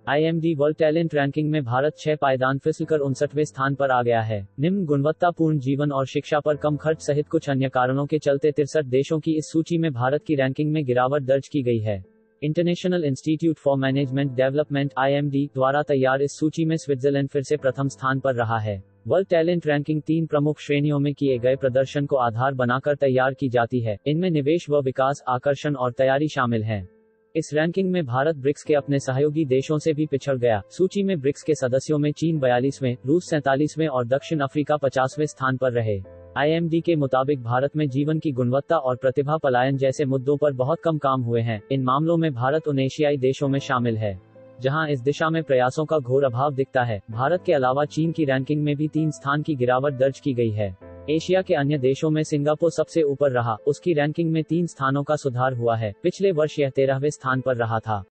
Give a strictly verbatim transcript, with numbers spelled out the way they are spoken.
आई M D world talent ranking में भारत छह पायदान फिसलकर उनसठवें स्थान पर आ गया है। निम्न गुणवत्तापूर्ण जीवन और शिक्षा पर कम खर्च सहित कुछ अन्य कारणों के चलते तिरसठ देशों की इस सूची में भारत की रैंकिंग में गिरावट दर्ज की गई है। International institute for management development I M D द्वारा तैयार इस सूची में स्विट्जरलैंड फिर से प्रथम स्थान पर रहा है। वर्ल्ड टैलेंट रैंकिंग तीन प्रमुख श्रेणियों में किए गए प्रदर्शन को आधार बनाकर तैयार की जाती है। इनमें निवेश व विकास, आकर्षण और तैयारी शामिल हैं। इस रैंकिंग में भारत ब्रिक्स के अपने सहयोगी देशों से भी पिछड़ गया। सूची में ब्रिक्स के सदस्यों में चीन बयालीसवें, रूस सैंतालीसवें और दक्षिण अफ्रीका पचासवें स्थान पर रहे। आई एम डी के मुताबिक भारत में जीवन की गुणवत्ता और प्रतिभा पलायन जैसे मुद्दों पर बहुत कम काम हुए हैं। इन मामलों में भारत उन एशियाई देशों में शामिल है जहां इस दिशा में प्रयासों का घोर अभाव दिखता है। भारत के अलावा चीन की रैंकिंग में भी तीन स्थान की गिरावट दर्ज की गई है। एशिया के अन्य देशों में सिंगापुर सबसे ऊपर रहा, उसकी रैंकिंग में तीन स्थानों का सुधार हुआ है। पिछले वर्ष यह तेरहवें स्थान पर रहा था।